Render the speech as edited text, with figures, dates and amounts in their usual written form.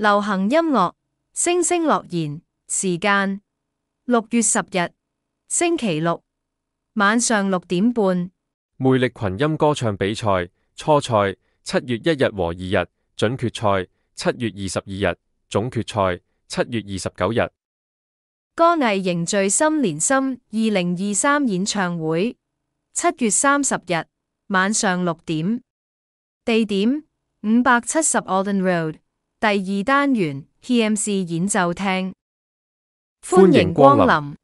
流行音樂，星星樂言，時間6月10日，星期六，晚上6點半。 魅力群音歌唱比賽初賽7月1日和2日，準決賽7月22日，總決賽7月29日。 歌藝凝聚心連心2023演唱會7月30日，晚上6點。地點570 Alden Road，第2單元 PMC 演奏廳。歡迎光臨。